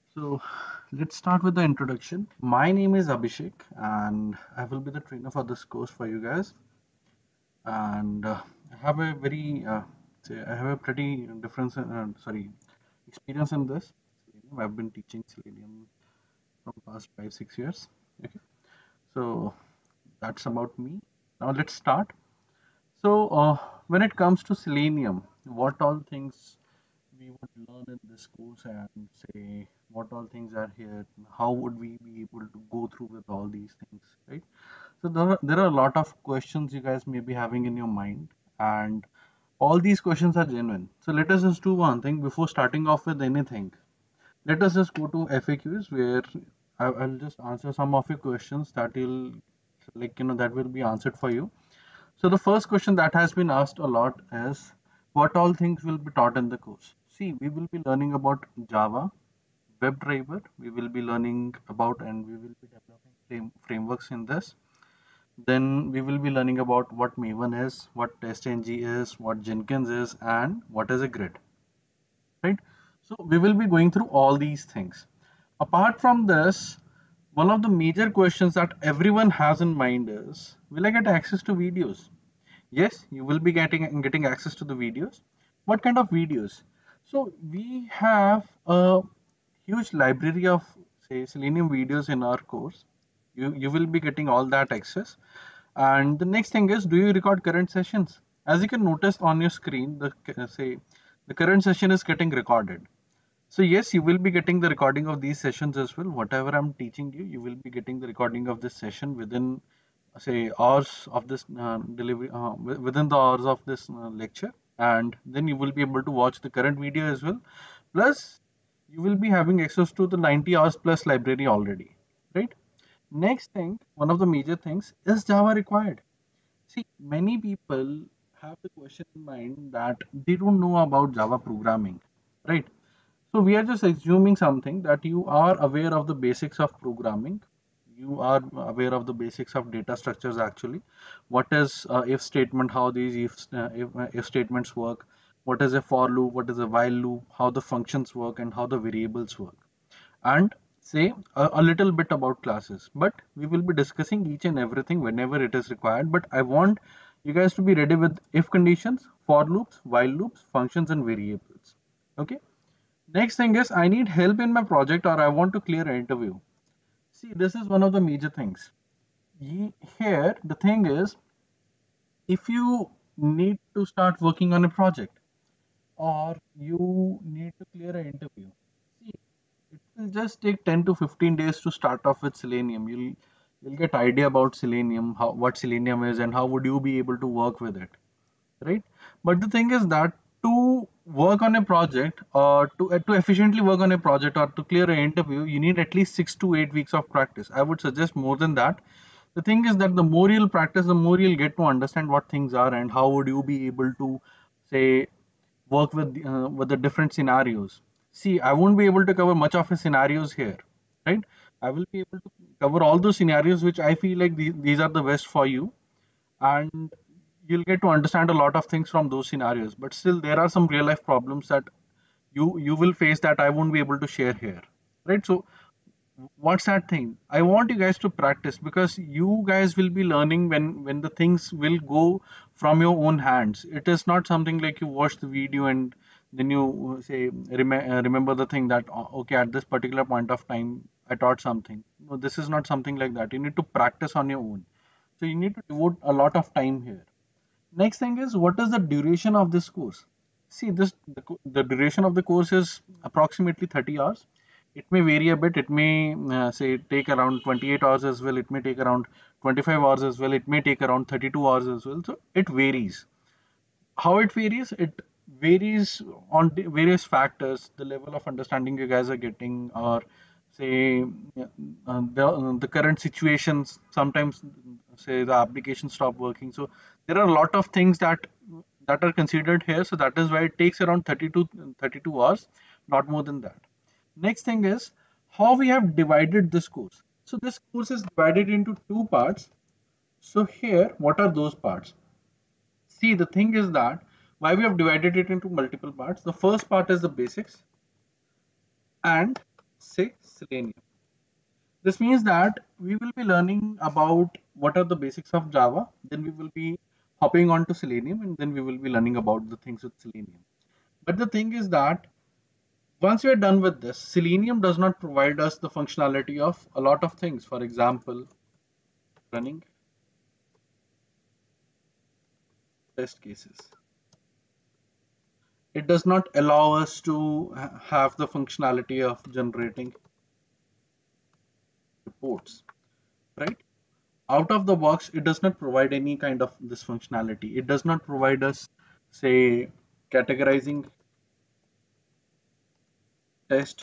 So let's start with the introduction. My name is Abhishek, and I will be the trainer for this course for you guys. And I have a I have a pretty difference, experience in this. Selenium. I've been teaching Selenium from past 5 6 years. Okay, so that's about me. Now let's start. When it comes to Selenium, what all things we would learn in this course and say what all things are here, how would we be able to go through with all these things, right? So there are a lot of questions you guys may be having in your mind, and all these questions are genuine. So let us just do one thing before starting off with anything. Let us just go to FAQs where I'll just answer some of your questions that will that will be answered for you. So the first question that has been asked a lot is what all things will be taught in the course. See, we will be learning about Java, WebDriver, we will be learning about and we will be developing frameworks in this. Then we will be learning about what Maven is, what TestNG is, what Jenkins is, and what is a grid, right? So we will be going through all these things. Apart from this, one of the major questions that everyone has in mind is, will I get access to videos? Yes, you will be getting access to the videos. What kind of videos? So we have a huge library of say Selenium videos in our course. You will be getting all that access. And the next thing is, do you record current sessions? As you can notice on your screen, the current session is getting recorded. So yes, you will be getting the recording of these sessions as well. Whatever I'm teaching you, you will be getting the recording of this session within say hours of this delivery within the hours of this lecture, and then you will be able to watch the current video as well. Plus you will be having access to the 90 hours plus library already, right? Next thing, one of the major things is Java required. See, many people have the question in mind that they don't know about Java programming, right? So we are just assuming something that you are aware of the basics of programming. You are aware of the basics of data structures actually. What is if statement, how these if statements work, what is a for loop, what is a while loop, how the functions work and how the variables work. And say a little bit about classes. But we will be discussing each and everything whenever it is required. But I want you guys to be ready with if conditions, for loops, while loops, functions and variables. Okay. Next thing is I need help in my project or I want to clear an interview. See, this is one of the major things. Here, the thing is, if you need to start working on a project or you need to clear an interview, see, it will just take 10 to 15 days to start off with Selenium. You'll get idea about Selenium, how what Selenium is and how would you be able to work with it, right? But the thing is that to work on a project or to efficiently work on a project or to clear an interview, you need at least 6 to 8 weeks of practice. I would suggest more than that. The thing is that the more you'll practice, the more you'll get to understand what things are and how would you be able to say work with the different scenarios. See, I won't be able to cover much of the scenarios here, right? I will be able to cover all those scenarios which I feel like these are the best for you, and you'll get to understand a lot of things from those scenarios. But still there are some real life problems that you will face that I won't be able to share here, right? So what's that thing, I want you guys to practice because you guys will be learning when the things will go from your own hands. It is not something like you watch the video and then you say remember the thing that okay, at this particular point of time I taught something. No, this is not something like that. You need to practice on your own. So you need to devote a lot of time here. Next thing is, what is the duration of this course? See, the duration of the course is approximately 30 hours. It may vary a bit. It may say take around 28 hours as well. It may take around 25 hours as well. It may take around 32 hours as well. So it varies. How it varies? It varies on various factors, the level of understanding you guys are getting, or say the current situations. Sometimes say the application stop working. So there are a lot of things that are considered here. So that is why it takes around 32 hours, not more than that. Next thing is how we have divided this course. So this course is divided into two parts. So here, what are those parts? See, the thing is that why we have divided it into multiple parts. The first part is the basics, and say Selenium. This means that we will be learning about what are the basics of Java, then we will be hopping on to Selenium, and then we will be learning about the things with Selenium. But the thing is that once we are done with this, Selenium does not provide us the functionality of a lot of things. For example, running test cases. It does not allow us to have the functionality of generating reports, right? Out of the box, it does not provide any kind of this functionality. It does not provide us, say, categorizing test.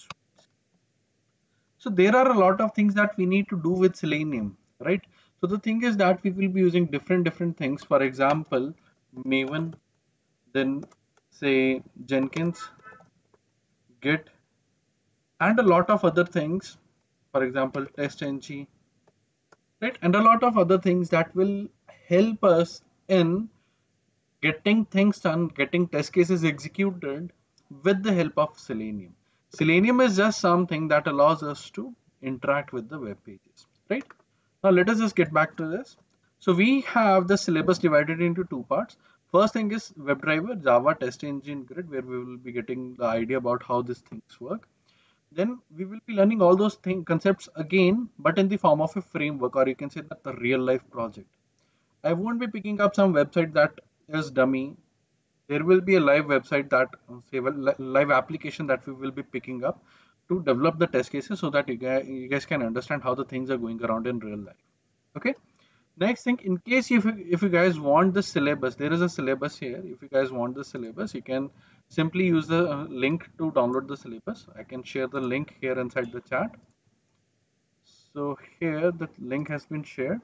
So there are a lot of things that we need to do with Selenium, right? So the thing is that we will be using different things. For example, Maven, then say Jenkins, Git, and a lot of other things. For example, TestNG, right? And a lot of other things that will help us in getting things done, getting test cases executed with the help of Selenium. Selenium is just something that allows us to interact with the web pages, right? Now let us just get back to this. So we have the syllabus divided into two parts. First thing is WebDriver, Java, Test Engine, Grid, where we will be getting the idea about how these things work. Then we will be learning all those concepts again, but in the form of a framework, or you can say that the real life project. I won't be picking up some website that is dummy. There will be a live website that say well, live application that we will be picking up to develop the test cases so that you guys can understand how the things are going around in real life. Okay. Next thing, in case if you guys want the syllabus, there is a syllabus here. If you guys want the syllabus, you can simply use the link to download the syllabus. I can share the link here inside the chat. So here the link has been shared.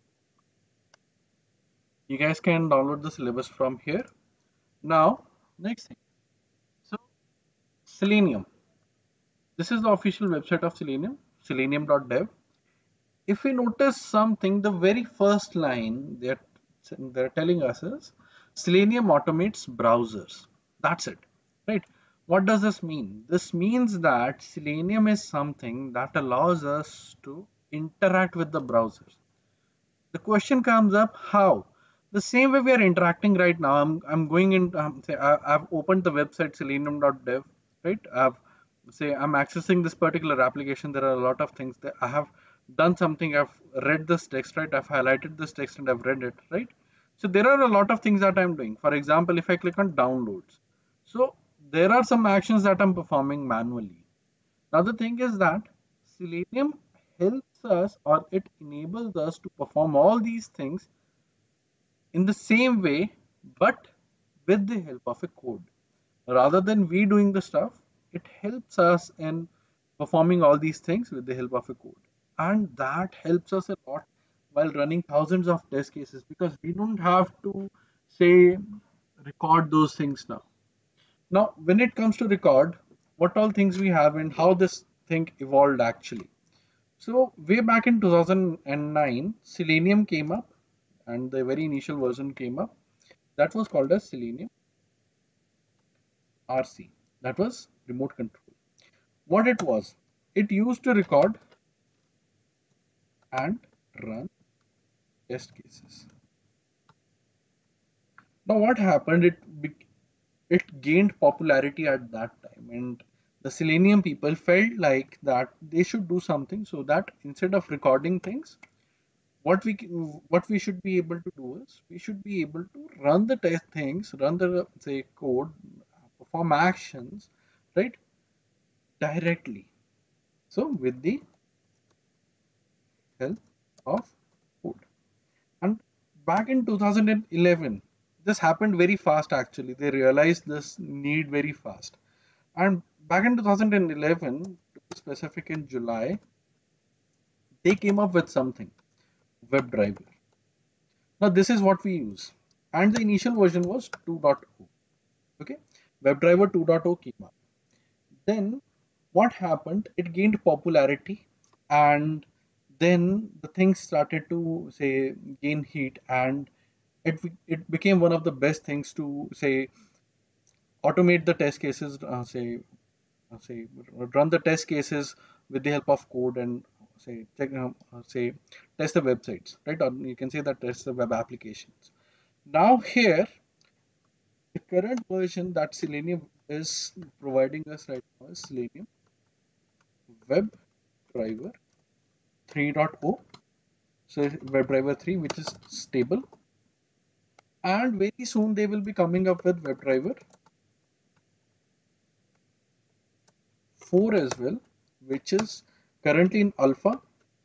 You guys can download the syllabus from here. Now, next thing. So Selenium. This is the official website of Selenium, selenium.dev. If we notice something, the very first line that they're telling us is Selenium automates browsers. That's it, right? What does this mean? This means that Selenium is something that allows us to interact with the browsers. The question comes up, how? The same way we are interacting right now. I'm going in, say I've opened the website selenium.dev, right? I'm accessing this particular application. There are a lot of things that I have done something. I've read this text, right? I've highlighted this text and I've read it, right? So there are a lot of things that I'm doing. For example, if I click on downloads, so there are some actions that I'm performing manually. Now the thing is that Selenium helps us, or it enables us to perform all these things in the same way, but with the help of a code. Rather than we doing the stuff, it helps us in performing all these things with the help of a code. And that helps us a lot while running thousands of test cases, because we don't have to say record those things now. Now, when it comes to record, what all things we have and how this thing evolved actually. So way back in 2009, Selenium came up, and the very initial version came up. That was called as Selenium RC. That was remote control. What it was, it used to record and run test cases. Now what happened? It gained popularity at that time, and the Selenium people felt like that they should do something so that instead of recording things, what we should be able to do is we should be able to run the test things, run the say code, perform actions, right, directly. So with the help of code. And back in 2011, this happened very fast actually. They realized this need very fast. And back in 2011, to be specific in July, they came up with something, WebDriver. Now this is what we use. And the initial version was 2.0. Okay, WebDriver 2.0 came up. Then what happened? It gained popularity, and then the things started to say gain heat, and it became one of the best things to say automate the test cases, say say run the test cases with the help of code and say check, say test the websites, right? Or you can say that test the web applications. Now here, the current version that Selenium is providing us right now is Selenium WebDriver 3.0. So WebDriver 3, which is stable, and very soon they will be coming up with WebDriver 4 as well, which is currently in alpha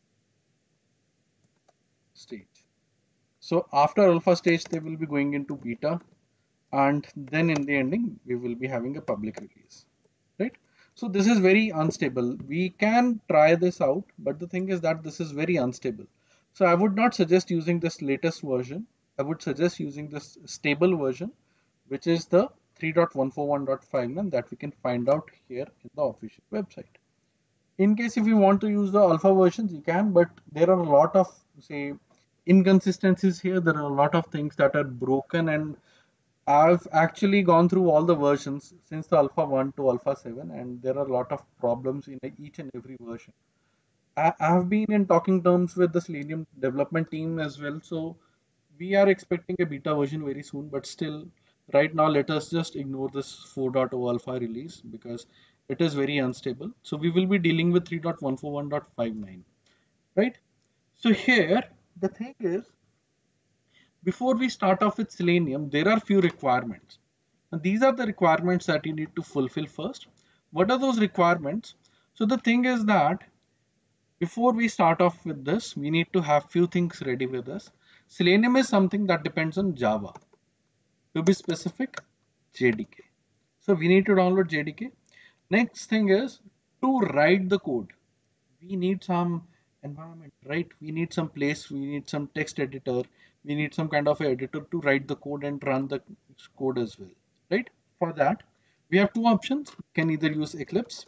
stage. So after alpha stage, they will be going into beta, and then in the ending, we will be having a public release, right? So this is very unstable. We can try this out, but the thing is that this is very unstable. So I would not suggest using this latest version. I would suggest using this stable version, which is the 3.141.59 that we can find out here in the official website. In case if you want to use the alpha versions, you can, but there are a lot of say inconsistencies here. There are a lot of things that are broken, and I've actually gone through all the versions since the alpha 1 to alpha 7, and there are a lot of problems in each and every version. I have been in talking terms with the Selenium development team as well, so we are expecting a beta version very soon, but still, right now, let us just ignore this 4.0 alpha release because it is very unstable. So we will be dealing with 3.141.59, right? So here, the thing is, before we start off with Selenium, there are few requirements. And these are the requirements that you need to fulfill first. What are those requirements? So the thing is that before we start off with this, we need to have few things ready with us. Selenium is something that depends on Java. To be specific, JDK. So we need to download JDK. Next thing is to write the code. We need some environment, right? We need some place, we need some text editor, we need some kind of editor to write the code and run the code as well, right? For that, we have two options. We can either use Eclipse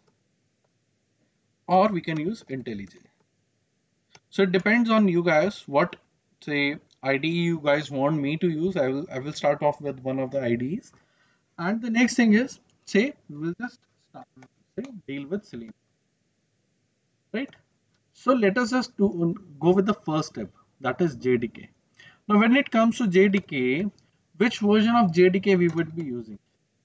or we can use IntelliJ. So it depends on you guys what say IDE you guys want me to use. I will start off with one of the IDEs, and the next thing is say we'll just start say deal with Selenium, right? So let us just go with the first step, that is JDK. Now when it comes to JDK, which version of JDK we would be using?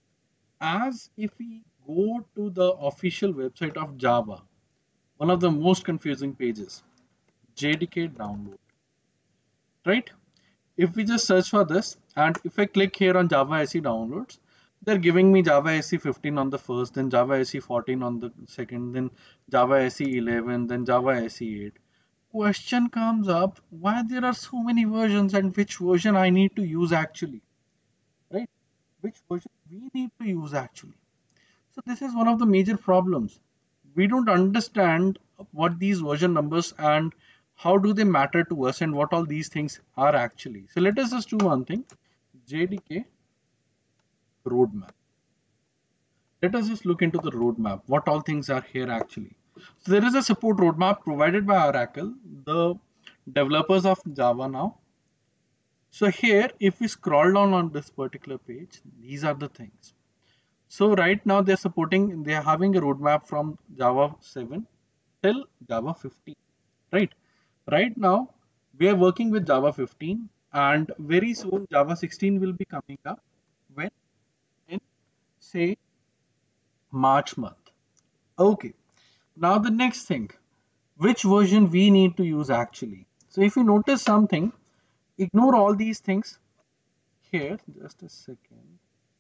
As if we go to the official website of Java, one of the most confusing pages, JDK download, right? If we just search for this, and if I click here on Java SE downloads, they're giving me Java SE 15 on the first, then Java SE 14 on the second, then Java SE 11, then Java SE 8. Question comes up, why there are so many versions and which version I need to use actually, right? Which version we need to use actually. So this is one of the major problems. We don't understand what these version numbers and how do they matter to us and what all these things are actually. So let us just do one thing, JDK roadmap. Let us just look into the roadmap, what all things are here actually. So there is a support roadmap provided by Oracle, the developers of Java now. So here, if we scroll down on this particular page, these are the things. So right now they're having a roadmap from Java 7 till Java 15, right? Right now we are working with Java 15, and very soon Java 16 will be coming up when in say March month. Okay. Now the next thing, which version we need to use actually. So if you notice something, ignore all these things here. Just a second.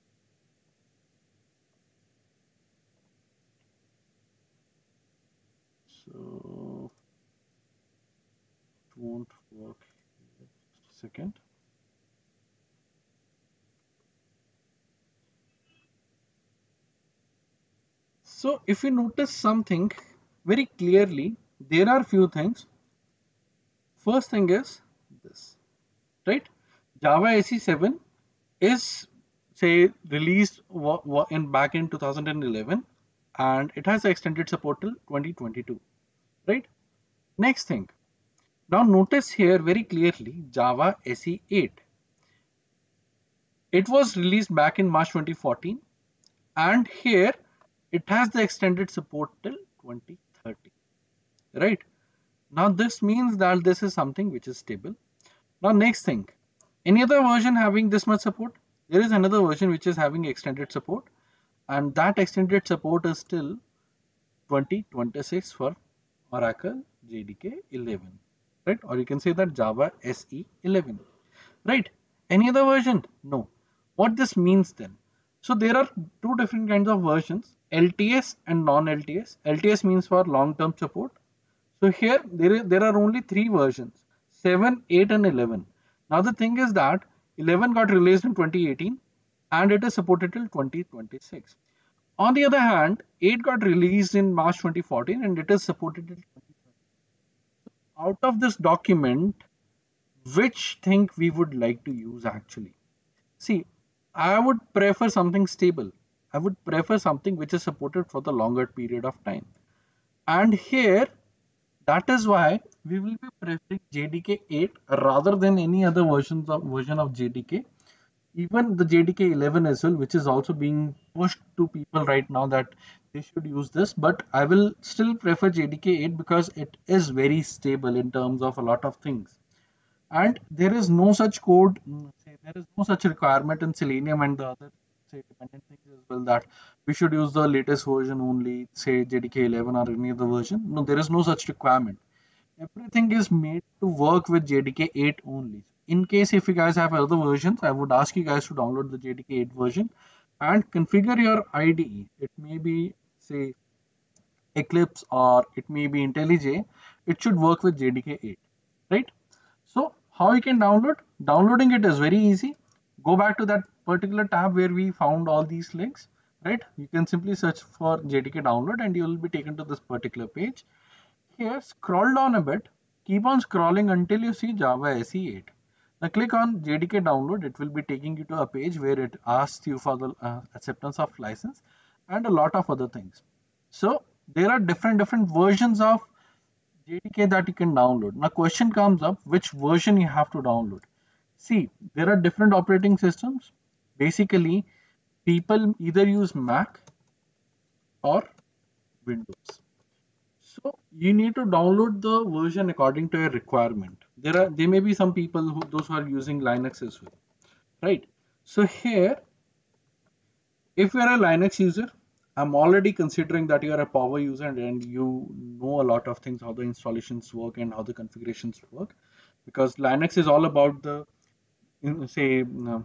So it won't work here. Just a second. So if you notice something very clearly, there are few things. First thing is this, right? Java SE 7 is say released in back in 2011, and it has extended support till 2022, right? Next thing, now notice here very clearly Java SE 8. It was released back in March 2014, and here it has the extended support till 2030, right? Now this means that this is something which is stable. Now next thing, any other version having this much support? There is another version which is having extended support, and that extended support is still 2026 for Oracle JDK 11, right? Or you can say that Java SE 11, right? Any other version? No. What this means then? So there are two different kinds of versions, LTS and non-LTS. LTS means for long-term support. So here there are only three versions, 7, 8 and 11. Now the thing is that 11 got released in 2018 and it is supported till 2026. On the other hand, 8 got released in March 2014 and it is supported till 2030. Out of this document, which thing we would like to use actually? See, I would prefer something stable. I would prefer something which is supported for the longer period of time. And here, that is why we will be preferring JDK 8 rather than any other version of JDK. Even the JDK 11 as well, which is also being pushed to people right now that they should use this. But I will still prefer JDK 8 because it is very stable in terms of a lot of things. And there is no such code, there is no such requirement in Selenium and the other say dependent things as well that we should use the latest version only, say JDK 11 or any other version. No, there is no such requirement. Everything is made to work with JDK 8 only. In case if you guys have other versions, I would ask you guys to download the JDK 8 version and configure your IDE. It may be say Eclipse or it may be IntelliJ. It should work with JDK 8, right? So how you can download? Downloading it is very easy. Go back to that particular tab where we found all these links, right? You can simply search for JDK download and you will be taken to this particular page. Here, scroll down a bit, keep on scrolling until you see Java SE8. Now click on JDK download, it will be taking you to a page where it asks you for the acceptance of license and a lot of other things. So there are different versions of JDK that you can download. Now question comes up, which version you have to download. See, there are different operating systems. Basically, people either use Mac or Windows. So you need to download the version according to your requirement. There may be some people those who are using Linux as well, right? So here, if you are a Linux user, I'm already considering that you are a power user and you know a lot of things, how the installations work and how the configurations work, because Linux is all about the say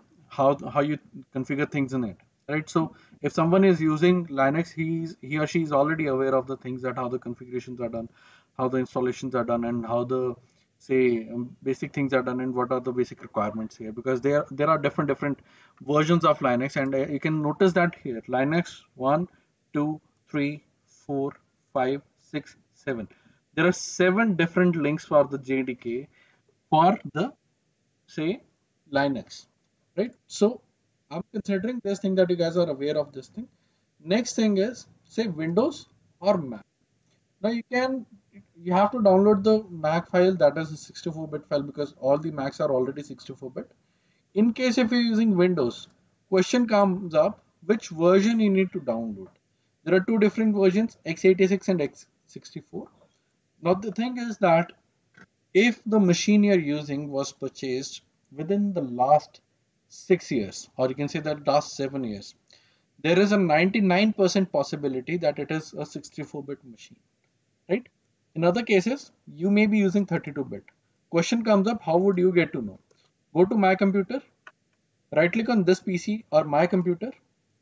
how you configure things in it, right? So if someone is using Linux, he or she is already aware of the things, that how the configurations are done, how the installations are done, and how the say basic things are done, and what are the basic requirements here, because there are different versions of Linux. And you can notice that here Linux 1, 2, 3, 4, 5, 6, 7, there are 7 different links for the JDK for the say Linux, right? So I'm considering this thing that you guys are aware of this thing. Next thing is say Windows or Mac. Now you have to download the Mac file, that is a 64-bit file, because all the Macs are already 64-bit. In case if you're using Windows, question comes up, which version you need to download. There are two different versions, x86 and x64. Now the thing is that if the machine you're using was purchased within the last 6 years, or you can say that last 7 years, there is a 99% possibility that it is a 64-bit machine, right? In other cases, you may be using 32-bit. Question comes up, how would you get to know? Go to My Computer, right click on this PC or My Computer,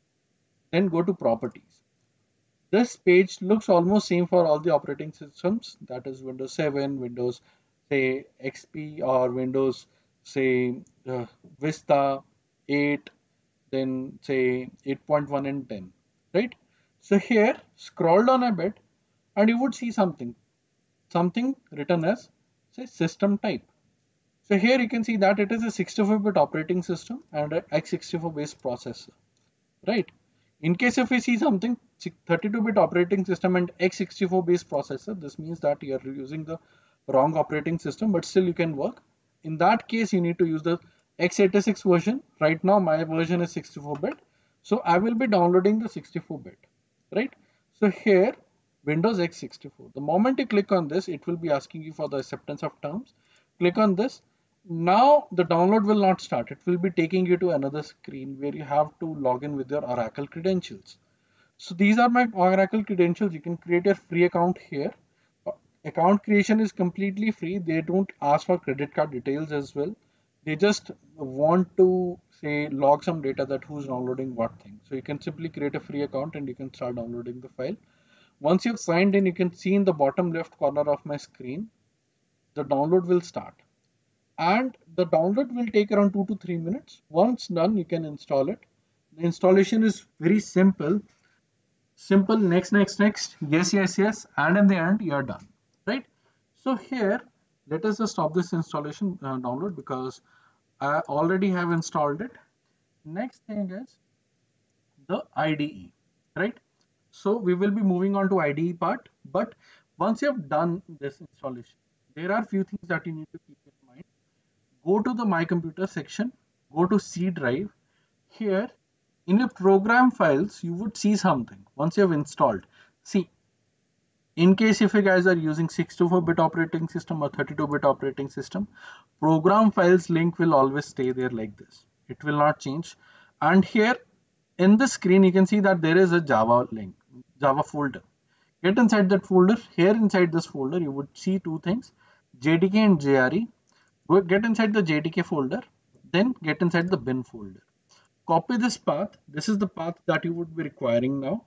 then go to Properties. This page looks almost same for all the operating systems, that is Windows 7, Windows say XP, or Windows say Vista 8, then say 8.1 and 10, right? So here scroll down a bit and you would see something written as say system type. So here you can see that it is a 64-bit operating system and a x64 based processor, right? In case if we see something 32-bit operating system and x64 based processor, this means that you are using the wrong operating system, but still you can work. In that case, you need to use the x86 version. Right now, my version is 64-bit, so I will be downloading the 64-bit. right? So here, Windows x64. The moment you click on this, it will be asking you for the acceptance of terms. Click on this. Now the download will not start. It will be taking you to another screen where you have to log in with your Oracle credentials. So these are my Oracle credentials. You can create a free account here. Account creation is completely free. They don't ask for credit card details as well. They just want to say log some data that who's downloading what thing. So you can simply create a free account and you can start downloading the file. Once you've signed in, you can see in the bottom left corner of my screen, the download will start. And the download will take around 2 to 3 minutes. Once done, you can install it. The installation is very simple. Simple, next, next, next, yes, yes, yes, and in the end, you're done, right? So here, let us just stop this installation download because I already have installed it. Next thing is the IDE, right? So we will be moving on to IDE part, but once you have done this installation, there are few things that you need to keep in mind. Go to the My Computer section, go to C drive. Here, in your program files, you would see something once you have installed. See, in case if you guys are using 64-bit operating system or 32-bit operating system, program files link will always stay there like this. It will not change. And here in the screen, you can see that there is a Java link, Java folder. Get inside that folder. Here inside this folder, you would see two things, JDK and JRE. Get inside the JDK folder, then get inside the bin folder. Copy this path. This is the path that you would be requiring now.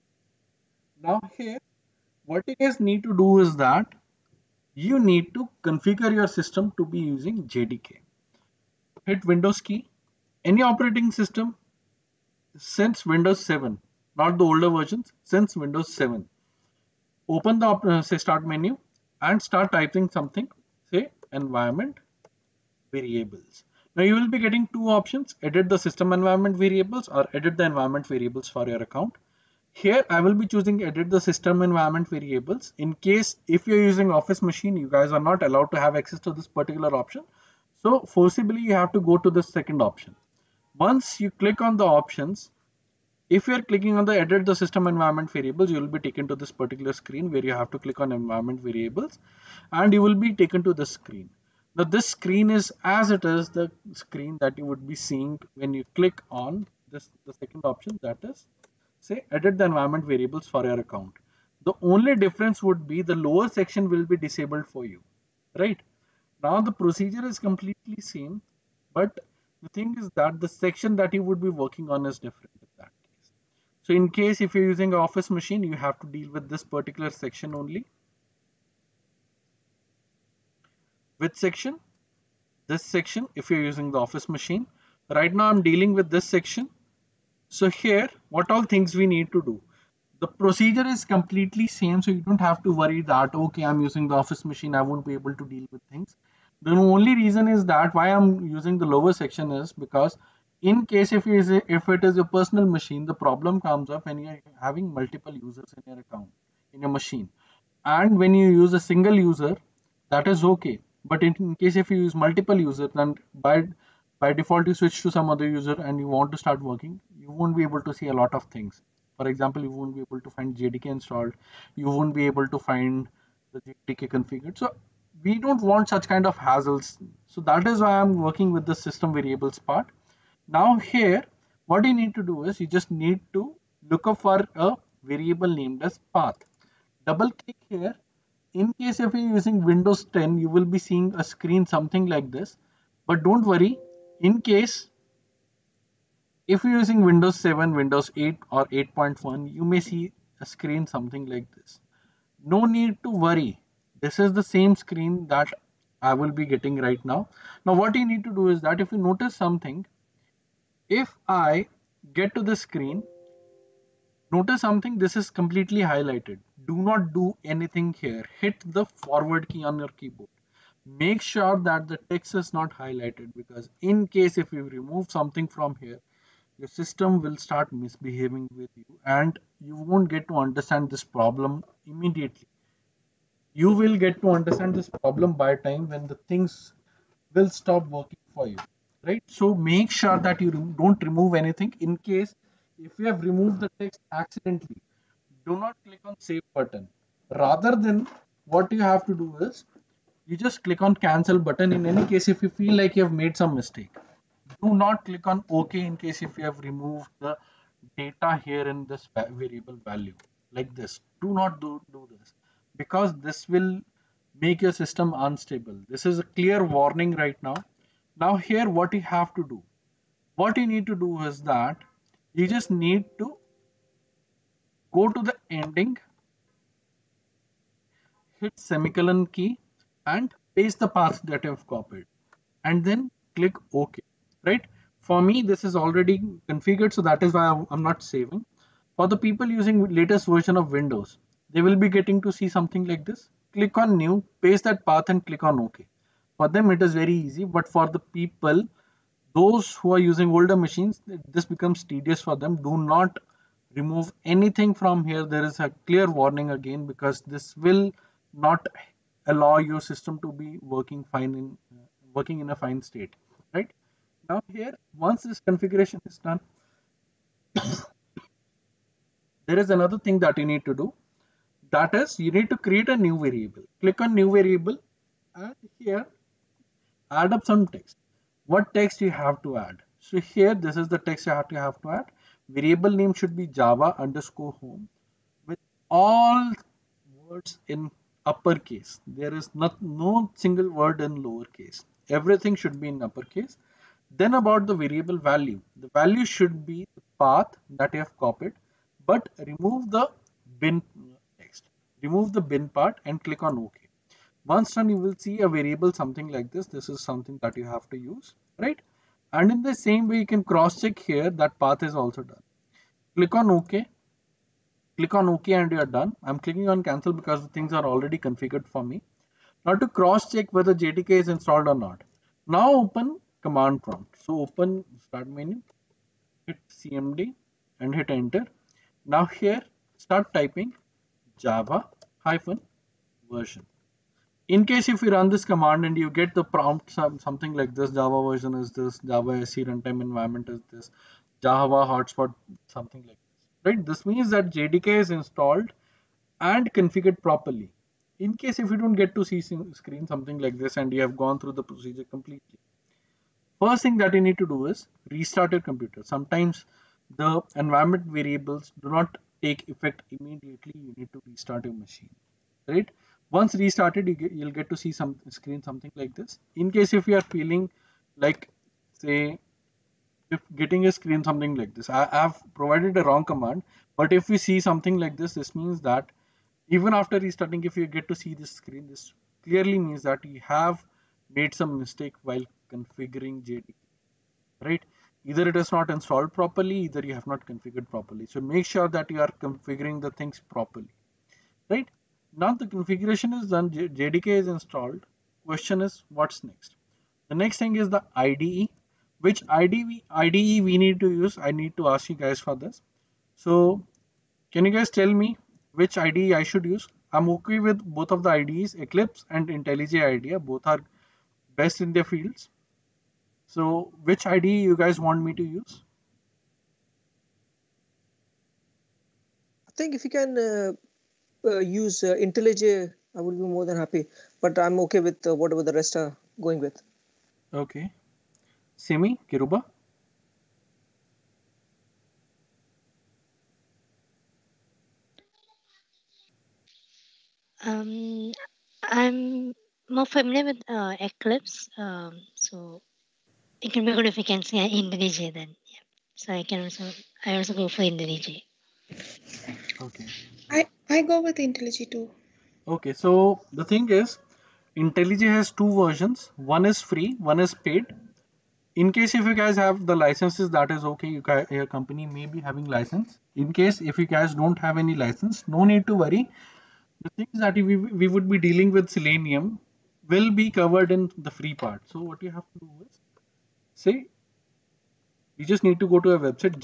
Now here, what you guys need to do is that you need to configure your system to be using JDK. Hit Windows key. Any operating system since Windows 7, not the older versions, since Windows 7. Open the say start menu and start typing something, say environment variables. Now you will be getting two options, edit the system environment variables or edit the environment variables for your account. Here I will be choosing edit the system environment variables. In case if you're using Office machine, you guys are not allowed to have access to this particular option. So forcibly you have to go to the second option. Once you click on the options, if you're clicking on the edit the system environment variables, you will be taken to this particular screen where you have to click on environment variables and you will be taken to this screen. Now this screen is as it is the screen that you would be seeing when you click on this, the second option, that is say edit the environment variables for your account. The only difference would be the lower section will be disabled for you, right? Now the procedure is completely same, but the thing is that the section that you would be working on is different in that case. So in case if you're using an Office machine, you have to deal with this particular section only. Which section? This section if you're using the Office machine. Right now I'm dealing with this section. So here, what all things we need to do? The procedure is completely same, so you don't have to worry that, okay, I'm using the Office machine, I won't be able to deal with things. The only reason is that why I'm using the lower section is because in case if it is your personal machine, the problem comes up when you're having multiple users in your account, in your machine. And when you use a single user, that is okay. But in case if you use multiple users, then by default you switch to some other user and you want to start working, you won't be able to see a lot of things. For example, you won't be able to find JDK installed, you won't be able to find the JDK configured. So we don't want such kind of hassles. So that is why I'm working with the system variables part. Now here, what you need to do is you just need to look up for a variable named as path. Double click here. In case if you're using Windows 10, you will be seeing a screen something like this. But don't worry, in case if you're using Windows 7, Windows 8 or 8.1, you may see a screen something like this. No need to worry. This is the same screen that I will be getting right now. Now what you need to do is that if you notice something, if I get to the screen, notice something, this is completely highlighted. Do not do anything here. Hit the forward key on your keyboard. Make sure that the text is not highlighted, because in case if you remove something from here, your system will start misbehaving with you and you won't get to understand this problem immediately. You will get to understand this problem by time when the things will stop working for you, right? So make sure that you don't remove anything. In case if you have removed the text accidentally, do not click on save button. Rather than, what you have to do is you just click on cancel button in any case if you feel like you have made some mistake. Do not click on OK in case if you have removed the data here in this variable value like this. Do not do this because this will make your system unstable. This is a clear warning right now. Now here what you have to do, what you need to do is that you just need to go to the ending, hit semicolon key and paste the path that you have copied and then click OK, right? For me, this is already configured, so that is why I'm not saving. For the people using latest version of Windows, they will be getting to see something like this. Click on new, paste that path and click on OK. For them, it is very easy, but for the people, those who are using older machines, this becomes tedious for them. Do not remove anything from here. There is a clear warning again because this will not allow your system to be working fine in working in a fine state, right? Now here, once this configuration is done, there is another thing that you need to do. That is, you need to create a new variable. Click on new variable and here add up some text. What text you have to add? So here, this is the text you have to add. Variable name should be Java underscore home with all words in uppercase. There is no single word in lowercase. Everything should be in uppercase. Then about the variable value. The value should be the path that you have copied, but remove the bin text. Remove the bin part and click on OK. Once done, you will see a variable something like this. This is something that you have to use, right? And in the same way, you can cross check here that path is also done. Click on OK. Click on OK and you are done. I'm clicking on cancel because the things are already configured for me. Now to cross check whether JDK is installed or not. Now open command prompt. So open start menu, hit CMD and hit enter. Now here start typing Java hyphen version. In case if you run this command and you get the prompt something like this, Java version is this, Java SC runtime environment is this, Java hotspot something like this, right? This means that JDK is installed and configured properly. In case if you don't get to see screen something like this and you have gone through the procedure completely, first thing that you need to do is restart your computer. Sometimes the environment variables do not take effect immediately. You need to restart your machine, right? Once restarted, you'll get to see some screen something like this. In case if you are feeling like, say, if getting a screen something like this, I have provided a wrong command, but if we see something like this means that even after restarting, if you get to see this screen, this clearly means that you have made some mistake while configuring JDK, right? Either it is not installed properly, either you have not configured properly. So make sure that you are configuring the things properly, right? Now the configuration is done, JDK is installed. Question is what's next? The next thing is the IDE. Which IDE we need to use? I need to ask you guys for this. So can you guys tell me which IDE I should use? I'm okay with both of the IDEs, Eclipse and IntelliJ IDEA. Both are best in their fields. So which IDE you guys want me to use? I think if you can use IntelliJ, I would be more than happy. But I'm okay with whatever the rest are going with. Okay. Simi, Kiruba? Um, I'm more familiar with Eclipse, so it can be good if you can say IntelliJ then. Yeah. So I also go for IntelliJ. Okay. I go with IntelliJ too. Okay, so the thing is, IntelliJ has two versions. One is free, one is paid. In case if you guys have the licenses, that is okay. Your company may be having license. In case if you guys don't have any license, no need to worry. The things that we would be dealing with Selenium will be covered in the free part. So what you have to do is, say, you just need to go to a website,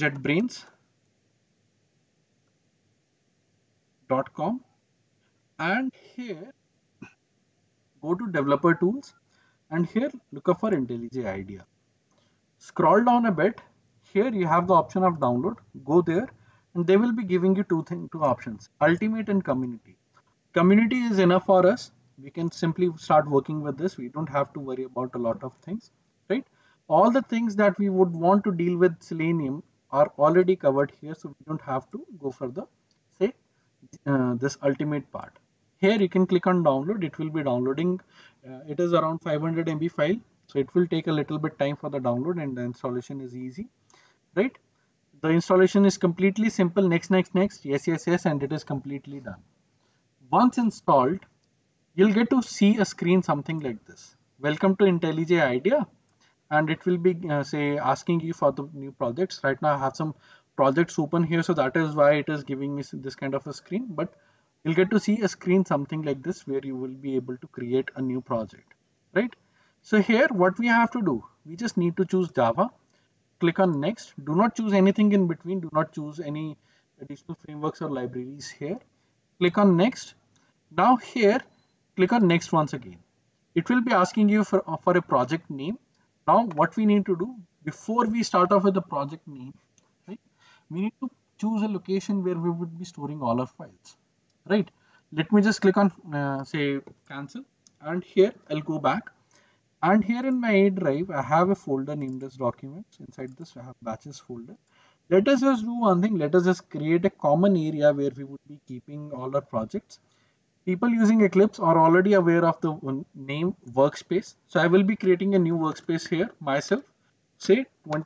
jetbrains.com, and here go to developer tools and here look up for IntelliJ IDEA. Scroll down a bit. Here you have the option of download. Go there. and they will be giving you two options: ultimate and community. Community is enough for us. We can simply start working with this. We don't have to worry about a lot of things, right? All the things that we would want to deal with Selenium are already covered here, so we don't have to go for the, say, this ultimate part. Here you can click on download. It will be downloading. It is around 500 MB file, so it will take a little bit time for the download, and the installation is easy, right? The installation is completely simple. Next, next, next. Yes, yes, yes, and it is completely done. Once installed, you'll get to see a screen something like this. Welcome to IntelliJ IDEA, and it will be say asking you for the new projects. Right now I have some projects open here, so that is why it is giving me this kind of a screen, but you'll get to see a screen something like this where you will be able to create a new project, right? So here what we have to do, we just need to choose Java, click on next. Do not choose anything in between. Do not choose any additional frameworks or libraries here. Click on next. Now here, click on next once again. It will be asking you for a project name. Now what we need to do before we start off with the project name, right? We need to choose a location where we would be storing all our files, right? Let me just click on say cancel, and here I'll go back, and here in my A drive I have a folder named as documents. Inside this I have batches folder. Let us just do one thing. Let us just create a common area where we would be keeping all our projects. People using Eclipse are already aware of the name workspace. So I will be creating a new workspace here myself. Say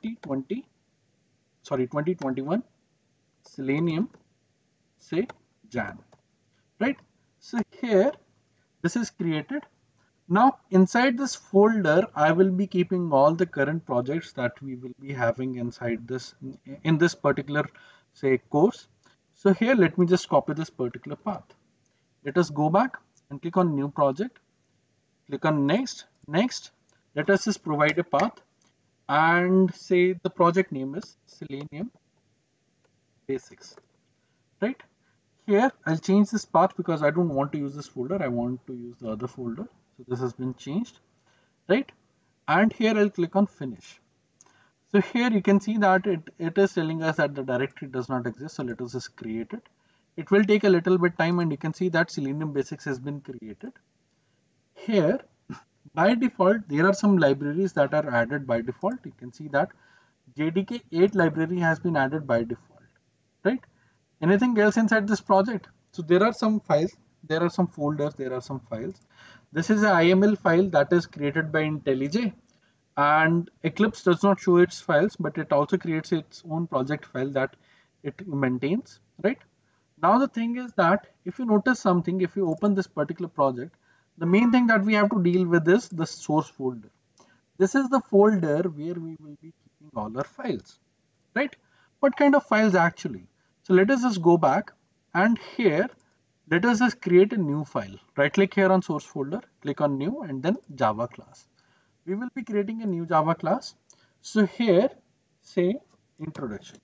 2021 Selenium, say Jan, right? So here this is created. Now inside this folder, I will be keeping all the current projects that we will be having inside this, in this particular, say, course. So here, let me just copy this particular path. Let us go back and click on new project, click on next, next. Let us just provide a path and say the project name is Selenium Basics, right? Here, I'll change this path because I don't want to use this folder. I want to use the other folder. So this has been changed, right? And here I'll click on finish. So here you can see that it is telling us that the directory does not exist. So let us just create it. It will take a little bit time, and you can see that Selenium Basics has been created. Here, by default, there are some libraries that are added by default. You can see that JDK 8 library has been added by default, right? Anything else inside this project? So there are some files, there are some folders, there are some files. This is an IML file that is created by IntelliJ, and Eclipse does not show its files, but it also creates its own project file that it maintains, right? Now the thing is that if you notice something, if you open this particular project, the main thing that we have to deal with is the source folder. This is the folder where we will be keeping all our files, right? What kind of files actually? So let us just go back, and here let us just create a new file. Right click here on source folder, click on new, and then Java class. We will be creating a new Java class. So here say introduction,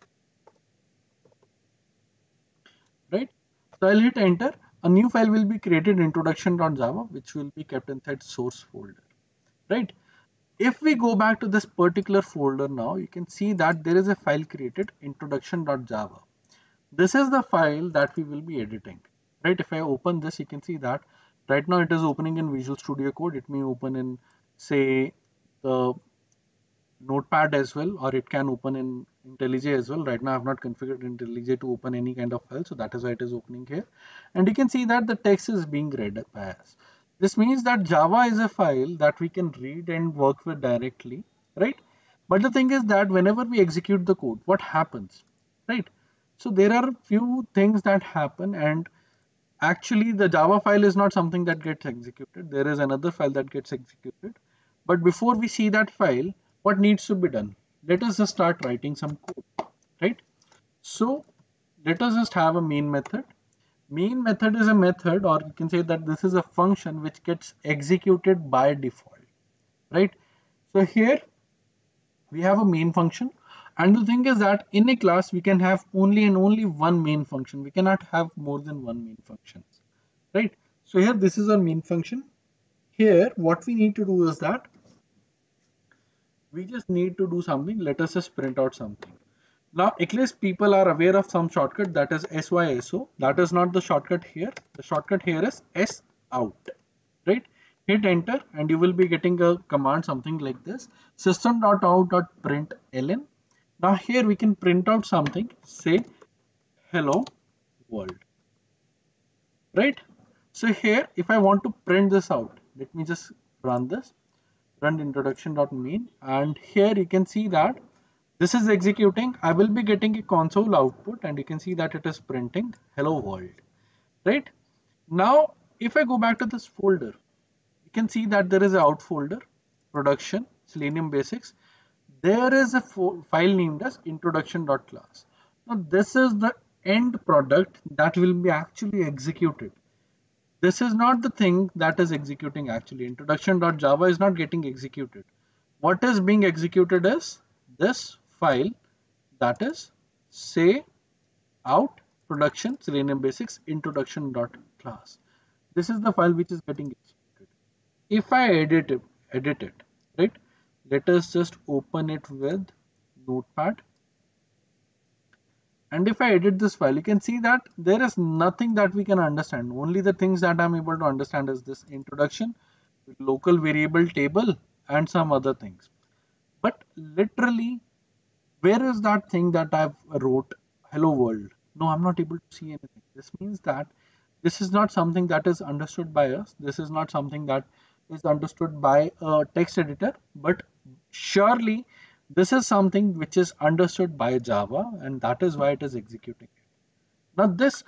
right? So I'll hit enter. A new file will be created, introduction.java, which will be kept inside source folder, right? If we go back to this particular folder now, you can see that there is a file created, introduction.java. This is the file that we will be editing, right? If I open this, you can see that right now it is opening in Visual Studio Code. It may open in, say, the Notepad as well, or it can open in IntelliJ as well. Right now I have not configured IntelliJ to open any kind of file, so that is why it is opening here. And you can see that the text is being read by us. This means that Java is a file that we can read and work with directly, right? But the thing is that whenever we execute the code, what happens, right? So there are few things that happen, and actually the Java file is not something that gets executed. There is another file that gets executed. But before we see that file, what needs to be done? Let us just start writing some code, right? So let us just have a main method. Main method is a method, or you can say that this is a function which gets executed by default, right? So here we have a main function, and the thing is that in a class we can have only and only one main function. We cannot have more than one main function, right? So here this is our main function. Here what we need to do is that we just need to do something. Let us just print out something. Now, Eclipse people are aware of some shortcut, that is SYSO. That is not the shortcut here. The shortcut here is S out, right? Hit enter and you will be getting a command something like this: system.out.println. Now here we can print out something, say hello world, right? So here, if I want to print this out, let me just run this, run introduction.main, and here you can see that this is executing. I will be getting a console output and you can see that it is printing hello world, right? Now, if I go back to this folder, you can see that there is a out folder, production, Selenium basics. There is a file named as introduction.class. Now, this is the end product that will be actually executed. This is not the thing that is executing actually. Introduction.java is not getting executed. What is being executed is this file, that is say out production Selenium basics introduction.class. This is the file which is getting executed. If I edit it, right? Let us just open it with Notepad. And if I edit this file, you can see that there is nothing that we can understand. Only the things that I'm able to understand is this introduction, local variable table, and some other things. But literally, where is that thing that I've wrote hello world? No, I'm not able to see anything. This means that this is not something that is understood by us. This is not something that is understood by a text editor, but surely this is something which is understood by Java, and that is why it is executing it. Now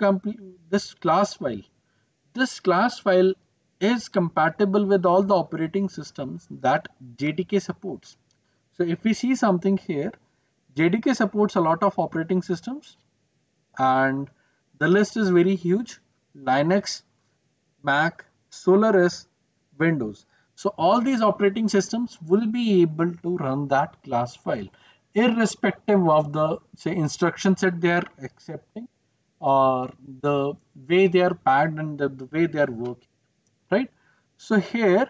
this class file is compatible with all the operating systems that JDK supports. So if we see something here, JDK supports a lot of operating systems and the list is very huge: Linux, Mac, Solaris, Windows. So all these operating systems will be able to run that class file irrespective of the say instruction set they are accepting or the way they are packed and the way they are working, right? So here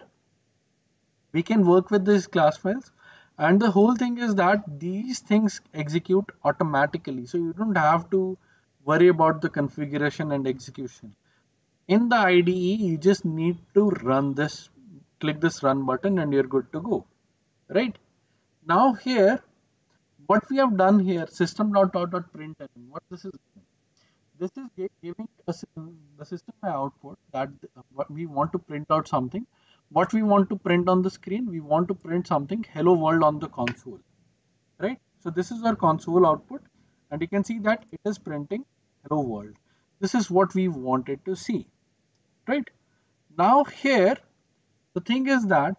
we can work with these class files, and the whole thing is that these things execute automatically, so you don't have to worry about the configuration and execution. In the IDE, you just need to run this, click this run button and you're good to go, right? Now here, what we have done here, system.out.println, what this is doing? This is giving us the system output that what we want to print out something. What we want to print on the screen, we want to print something hello world on the console, right? So this is our console output and you can see that it is printing hello world. This is what we wanted to see, right? Now here, the thing is that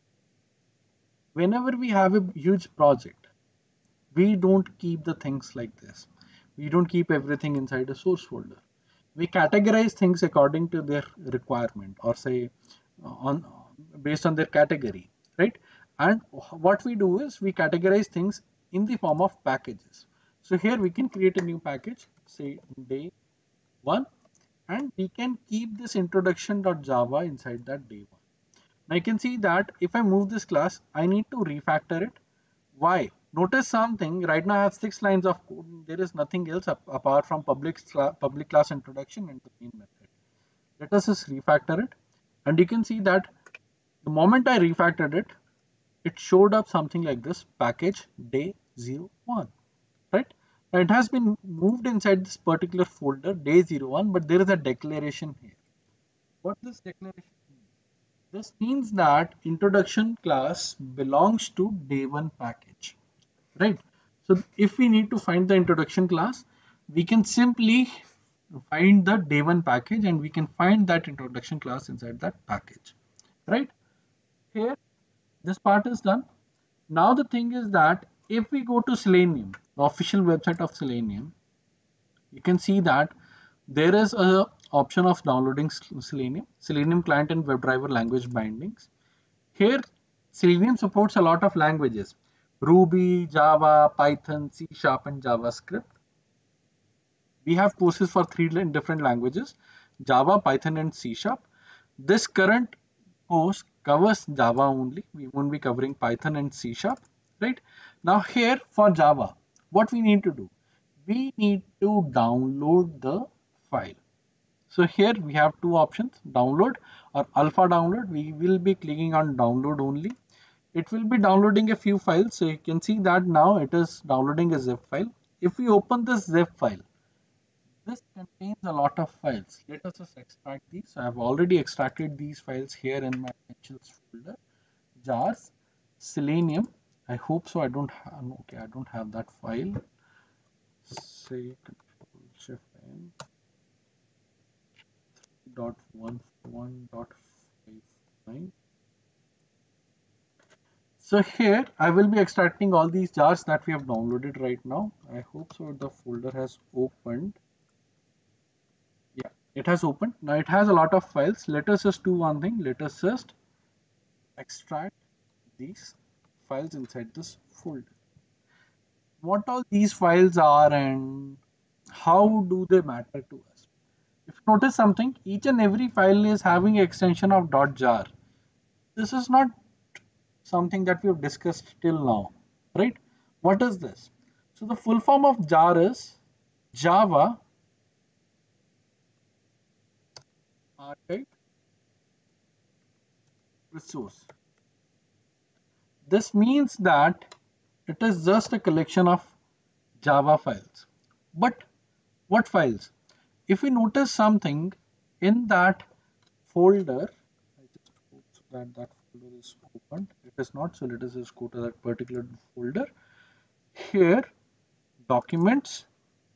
whenever we have a huge project, we don't keep the things like this. We don't keep everything inside a source folder. We categorize things according to their requirement or say on based on their category, right? And what we do is we categorize things in the form of packages. So here we can create a new package, say day one, and we can keep this introduction.java inside that day one. Now you can see that if I move this class, I need to refactor it. Why? Notice something. Right now I have 6 lines of code. There is nothing else apart from public class introduction and the main method. Let us just refactor it. And you can see that the moment I refactored it, it showed up something like this: package day 01, right? Now it has been moved inside this particular folder day 01, but there is a declaration here. What this declaration means? This means that introduction class belongs to day one package, right? So if we need to find the introduction class, we can simply find the day one package and we can find that introduction class inside that package, right? Here, this part is done. Now the thing is that if we go to Selenium, the official website of Selenium, you can see that there is a option of downloading Selenium client and WebDriver language bindings. Here, Selenium supports a lot of languages: Ruby, Java, Python, C Sharp, and JavaScript. We have courses for 3 different languages: Java, Python, and C Sharp. This current course covers Java only. We won't be covering Python and C Sharp, right? Now here for Java, What we need to do? We need to download the file. So here we have two options, download or alpha download. We will be clicking on download only. It will be downloading a few files. So you can see that now it is downloading a zip file. If we open this zip file, this contains a lot of files. Let us just extract these. So I have already extracted these files here in my essentials folder. Jars, Selenium. I hope so. I don't have, okay, I don't have that file. Say Control Shift N. Dot 1.1.59. So here I will be extracting all these jars that we have downloaded right now. I hope so the folder has opened. Yeah, it has opened. Now it has a lot of files. Let us just do one thing. Let us just extract these files inside this folder. What all these files are and how do they matter to us? If you notice something, each and every file is having an extension of .jar. This is not something that we have discussed till now, right? What is this? So the full form of jar is Java Archive Resource. This means that it is just a collection of Java files. But what files? If we notice something in that folder, I just hope that that folder is opened. It is not, so let us just go to that particular folder. Here, documents,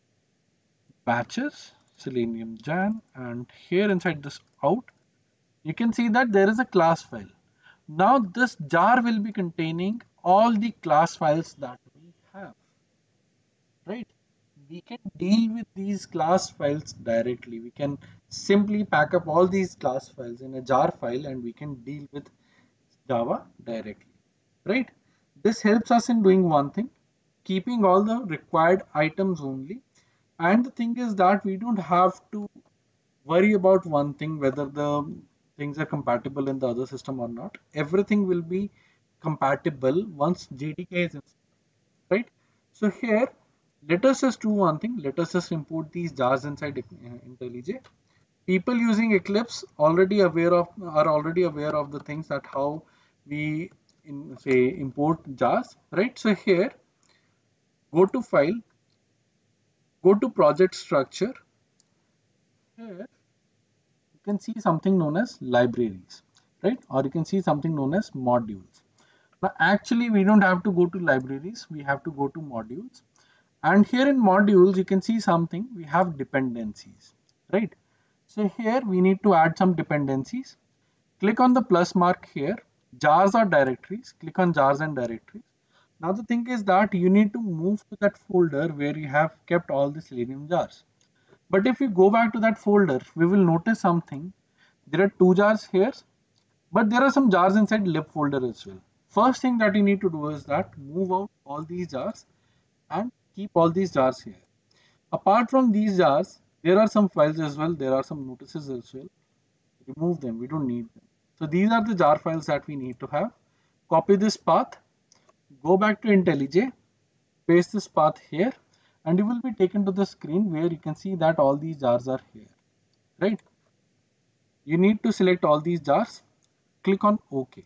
batches, Selenium Jan, and here inside this out, you can see that there is a class file. Now this jar will be containing all the class files that we have, right? We can deal with these class files directly. We can simply pack up all these class files in a jar file and we can deal with Java directly, right? This helps us in doing one thing, keeping all the required items only. And the thing is that we don't have to worry about one thing, whether the things are compatible in the other system or not. Everything will be compatible once JDK is installed, right? So here, let us just do one thing. Let us just import these jars inside IntelliJ. People using Eclipse are already aware of the things that how we say import jars, right? So here, go to file, go to project structure. Here you can see something known as libraries, right? Or you can see something known as modules. Now actually we don't have to go to libraries, we have to go to modules. And here in modules you can see something, we have dependencies, right? So here we need to add some dependencies. Click on the plus mark here, jars or directories, click on jars and directories. Now the thing is that you need to move to that folder where you have kept all the Selenium jars. But if we go back to that folder, we will notice something. There are two jars here, but there are some jars inside lib folder as well. First thing that you need to do is that move out all these jars and keep all these jars here. Apart from these jars, there are some files as well. There are some notices as well. Remove them. We don't need them. So these are the jar files that we need to have. Copy this path. Go back to IntelliJ. Paste this path here. And you will be taken to the screen where you can see that all these jars are here. Right? You need to select all these jars. Click on OK.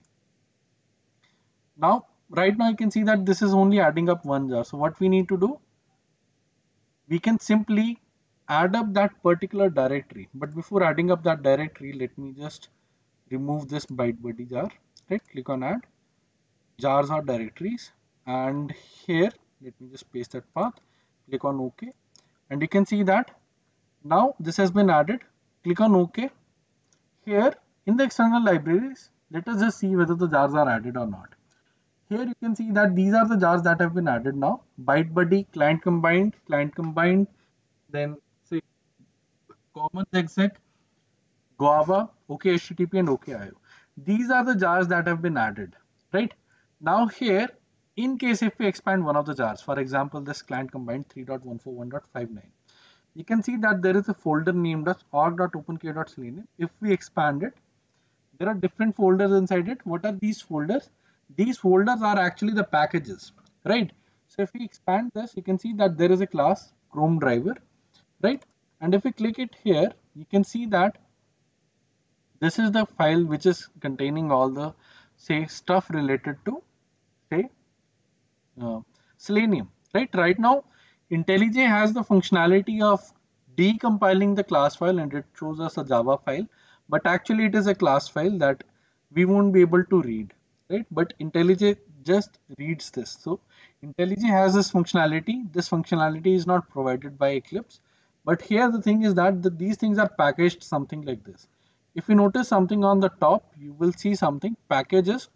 Now, right now you can see that this is only adding up one jar. So what we need to do? We can simply add up that particular directory. But before adding up that directory, let me just remove this ByteBuddy jar. Right? Click on add. Jars or directories. And here, let me just paste that path. Click on OK. And you can see that now this has been added. Click on OK. Here in the external libraries, let us just see whether the jars are added or not. Here you can see that these are the jars that have been added now. ByteBuddy, client combined, then say commons exec, Guava, OKHTTP and OKIO. These are the jars that have been added, right? Now here, in case if we expand one of the jars, for example, this client combined 3.141.59, you can see that there is a folder named as org.openk.selenium. If we expand it, there are different folders inside it. What are these folders? These folders are actually the packages, right? So if we expand this, you can see that there is a class Chrome driver, right? And if we click it here, you can see that this is the file which is containing all the say stuff related to say uh, Selenium, right? Right now, IntelliJ has the functionality of decompiling the class file and it shows us a Java file, but actually it is a class file that we won't be able to read, right? But IntelliJ just reads this. So IntelliJ has this functionality. This functionality is not provided by Eclipse, but here the thing is that these things are packaged something like this. If you notice something on the top, you will see something packages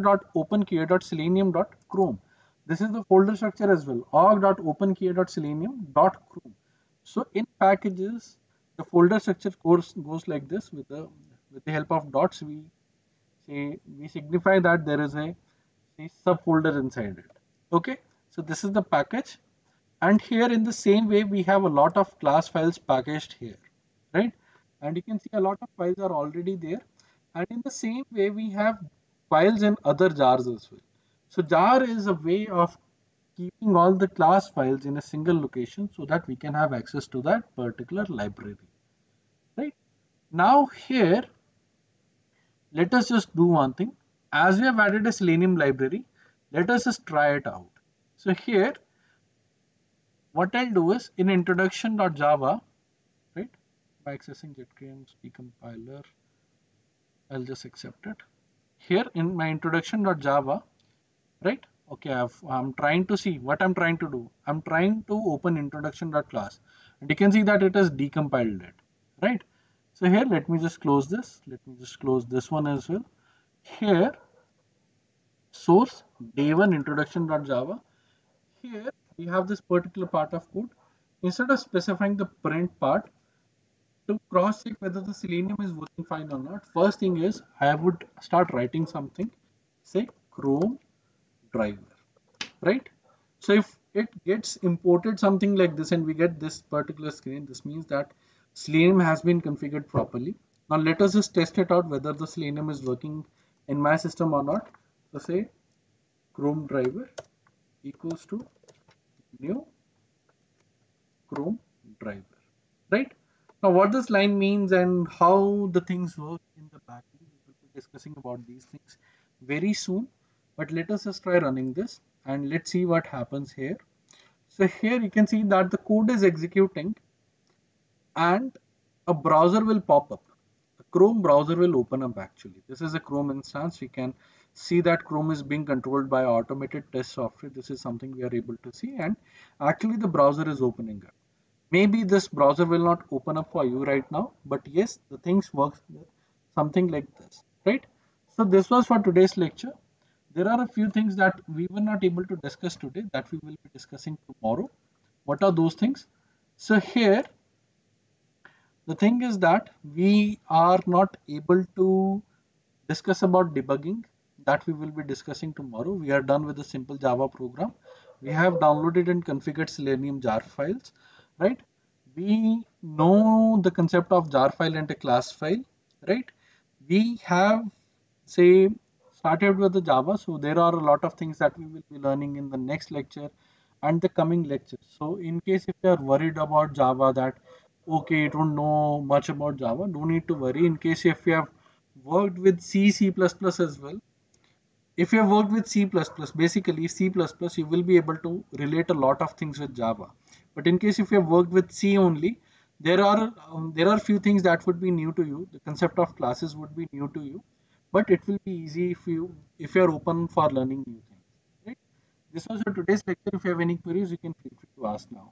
org.openkey.selenium.chrome. This is the folder structure as well, org.openkey.selenium.chrome. So in packages, the folder structure goes like this. With the help of dots, we signify that there is a say subfolder inside it. Okay, so this is the package, and here in the same way we have a lot of class files packaged here, right? And you can see a lot of files are already there, and in the same way we have files in other jars as well. So jar is a way of keeping all the class files in a single location so that we can have access to that particular library, right? Now here, let us just do one thing. As we have added a Selenium library, let us just try it out. So here, what I'll do is in introduction.java, right? By accessing JetKM's decompiler, I'll just accept it. Here in my introduction.java, right? Okay, I'm trying to see what I'm trying to do. I'm trying to open introduction.class, and you can see that it has decompiled it, right? So here, let me just close this. Let me just close this one as well. Here, source day1 introduction.java. Here we have this particular part of code. Instead of specifying the print part, to cross check whether the Selenium is working fine or not, first thing is I would start writing something, say Chrome driver, right? So if it gets imported something like this and we get this particular screen, this means that Selenium has been configured properly. Now let us just test it out whether the Selenium is working in my system or not. So say Chrome driver equals to new Chrome driver, right? Now what this line means and how the things work in the backend, we will be discussing about these things very soon. But let us just try running this and let's see what happens here. So here you can see that the code is executing and a browser will pop up. A Chrome browser will open up actually. This is a Chrome instance. We can see that Chrome is being controlled by automated test software. This is something we are able to see, and actually the browser is opening up. Maybe this browser will not open up for you right now, but yes, the things works something like this, right? So this was for today's lecture. There are a few things that we were not able to discuss today that we will be discussing tomorrow. What are those things? So here, the thing is that we are not able to discuss about debugging that we will be discussing tomorrow. We are done with the simple Java program. We have downloaded and configured Selenium jar files, right? We know the concept of jar file and a class file, right? We have say started with the Java, so there are a lot of things that we will be learning in the next lecture and the coming lectures. So in case if you are worried about Java that okay, you don't know much about Java, don't need to worry. In case if you have worked with C++ as well, if you have worked with C++, basically C++, you will be able to relate a lot of things with Java. But in case if you have worked with C only, there are few things that would be new to you. The concept of classes would be new to you, but it will be easy if you are open for learning new things. Right? This was for today's lecture. If you have any queries, you can feel free to ask now.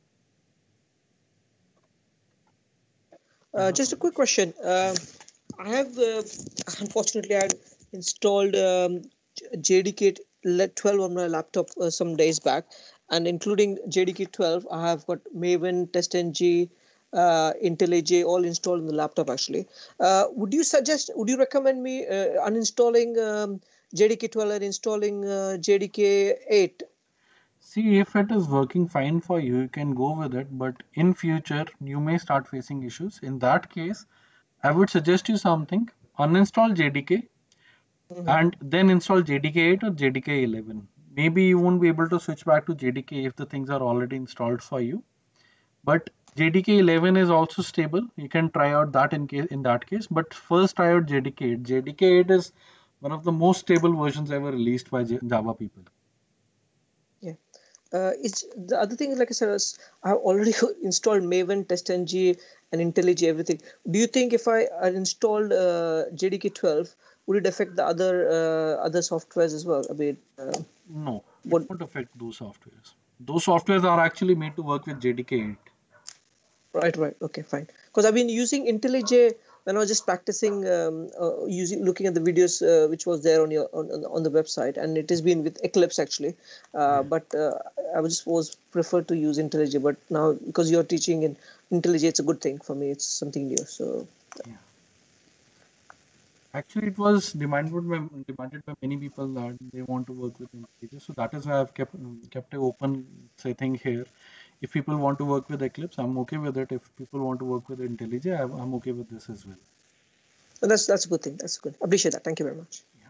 Just a quick question. I have unfortunately I had installed JDK 12 on my laptop some days back, and including JDK 12, I have got Maven, TestNG, IntelliJ all installed on the laptop actually. Would you recommend me uninstalling JDK 12 and installing JDK 8? See, if it is working fine for you, you can go with it. But in future, you may start facing issues. In that case, I would suggest you something. Uninstall JDK Mhm. and then install JDK 8 or JDK 11. Maybe you won't be able to switch back to JDK if the things are already installed for you. But JDK 11 is also stable. You can try out that in that case. But first try out JDK 8. JDK 8 is one of the most stable versions ever released by Java people. Yeah. It's the other thing, like I said, I've already installed Maven, TestNG, and IntelliJ, everything. Do you think if I had installed JDK 12, would it affect the other softwares as well? I mean, No, it what? won't affect those softwares. Those softwares are actually made to work with JDK 8. Right. Okay, fine. Because I've been using IntelliJ when I was just practicing, looking at the videos which was there on your on the website, and it has been with Eclipse actually. Yeah. But I was preferred to use IntelliJ, but now because you're teaching in IntelliJ, it's a good thing for me. It's something new. So Yeah. Actually, it was demanded by many people that they want to work with IntelliJ. So that is why I've kept a open say thing here. If people want to work with Eclipse, I'm okay with it. If people want to work with IntelliJ, I'm okay with this as well. that's a good thing. That's good. I appreciate that. Thank you very much. Yeah.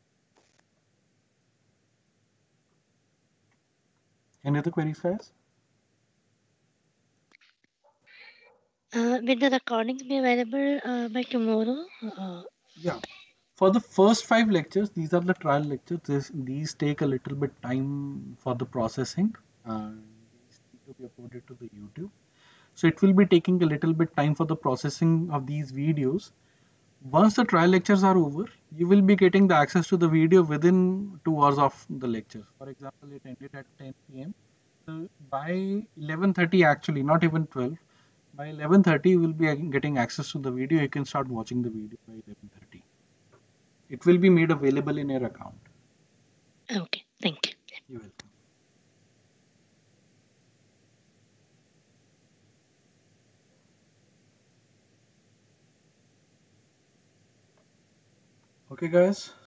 Any other queries, guys? Will the recordings be available by tomorrow? Yeah. For the first 5 lectures, these are the trial lectures. These take a little bit time for the processing, and these need to be uploaded to the YouTube. So it will be taking a little bit time for the processing of these videos. Once the trial lectures are over, you will be getting the access to the video within 2 hours of the lecture. For example, it ended at 10 p.m. So by 11:30, actually, not even 12, by 11:30, you will be getting access to the video. You can start watching the video by 11:30. It will be made available in your account. Okay, thank you. You're welcome. Okay, guys.